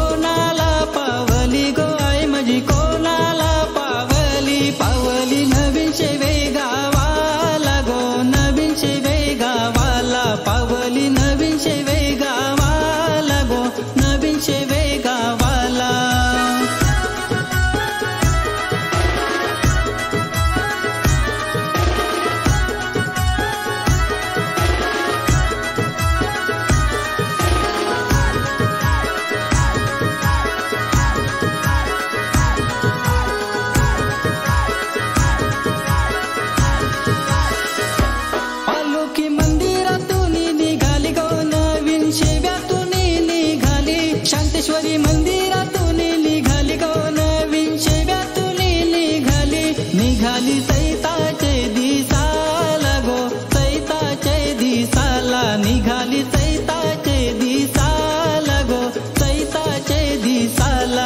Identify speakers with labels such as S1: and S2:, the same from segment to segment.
S1: कोणाला पावली गो आई माझी कोणाला पावली पावली नवीन शेवे गावाला गो नवीन शेवे गावाला पावली नवीन शेवे गावाला गो नवीन शेवे गावाला शांतेश्वरी मंदिरातून निघाली गो नवीन शेव्यातून निघाली चैताचे दिसाला गो चैताचे दिसाला निघाली चैताचे दिसाला गो चैताचे दिसाला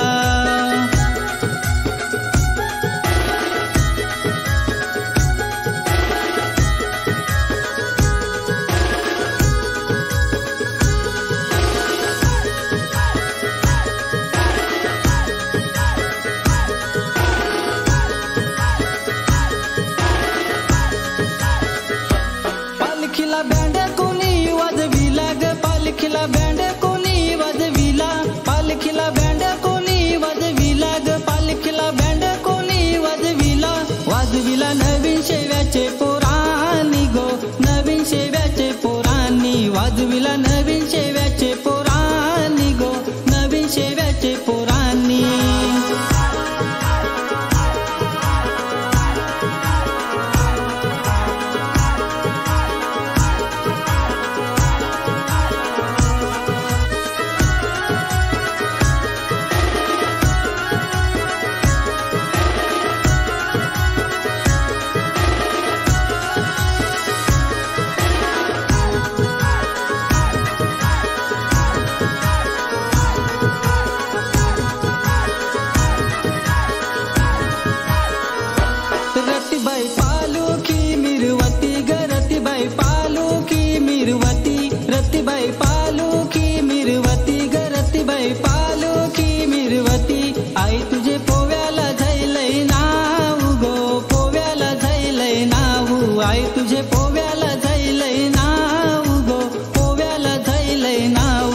S1: पालखीला बँड कोणी वाजविला ग पालखीला बँड कोणी वाजविला पालखीला बँड कोणी वाजविला ग पालखीला बँड कोणी वाजविला वाजविला नवीन शेव्याचे पोरानी गो नवीन शेव्याचे पोरानी वाजविला नवीन शेव्याचे पोरानी गो नवीन शेव्याचे पोरानी रतिबाई पालुखी मिरवती ग रतिबाई पालुखी मिरवती रतिबाई पालुखी मिरवती ग रतिबाई पालुखी मिरवती आई तुझे पोव्याला झैलय नाव गो पोव्याला झैलय नाव आई तुझे पोव्याला झैलय नाव गो पोव्याला झैलय नाव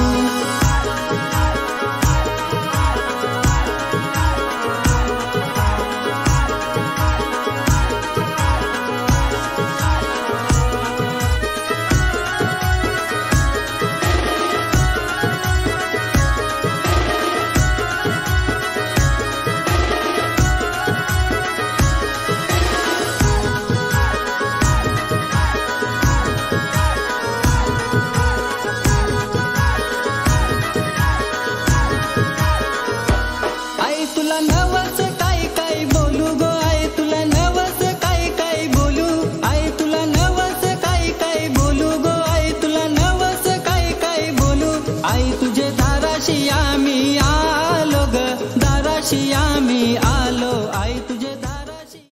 S1: आई तुला नवस काय काय बोलू गो आई तुला नवस काय काय बोलू आई तुला नवस काय काय बोलू गो आई तुला नवस काय काय बोलू आई तुझे दाराशी आम्ही आलो ग दाराशी आम्ही आलो